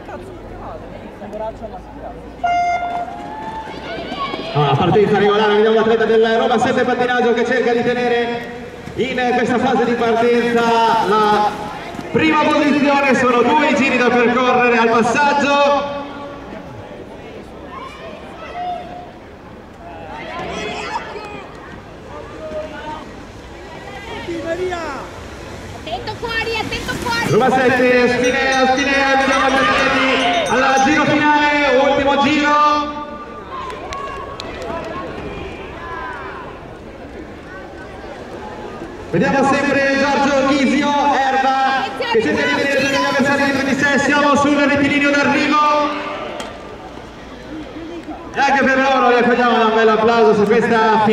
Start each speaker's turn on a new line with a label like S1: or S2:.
S1: Allora, partenza regolare, vediamo l'atleta del Roma 7 Pattinaggio che cerca di tenere in questa fase di partenza la prima posizione. Sono 2 giri da percorrere al passaggio.
S2: Attento fuori, attento fuori!
S1: Roma 7, Spinea, vediamo gli atleti al giro finale, ultimo giro. Vediamo sempre Giorgio Ghisio, Erba, che cerca di vedere gli avversari dietro di sé. Siamo sul rettilineo d'arrivo. E anche per loro gli accogliamo un bel applauso su questa